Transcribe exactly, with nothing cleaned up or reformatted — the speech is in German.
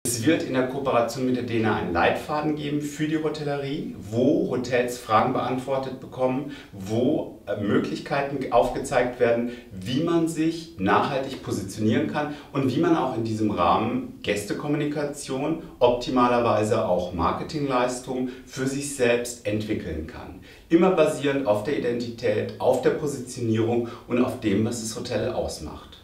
Es wird in der Kooperation mit der D E N A einen Leitfaden geben für die Hotellerie, wo Hotels Fragen beantwortet bekommen, wo Möglichkeiten aufgezeigt werden, wie man sich nachhaltig positionieren kann und wie man auch in diesem Rahmen Gästekommunikation, optimalerweise auch Marketingleistungen für sich selbst entwickeln kann. Immer basierend auf der Identität, auf der Positionierung und auf dem, was das Hotel ausmacht.